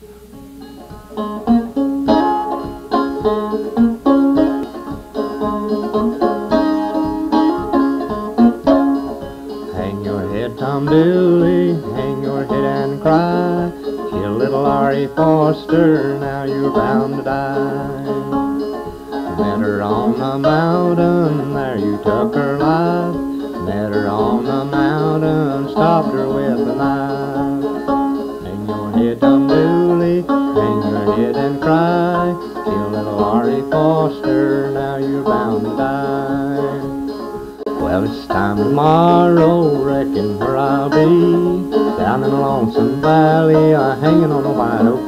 Hang your head, Tom Dooley, hang your head and cry. Kill little Laurie Foster, now you're bound to die. Met her on the mountain, there you took her life. Met her on the mountain, stopped her with a knife. Hang your head, Tom Dooley, hang your head and cry. Kill little Laurie Foster, now you're bound to die. Well, it's time tomorrow, reckon where I'll be. Down in a lonesome valley, hanging on a white oak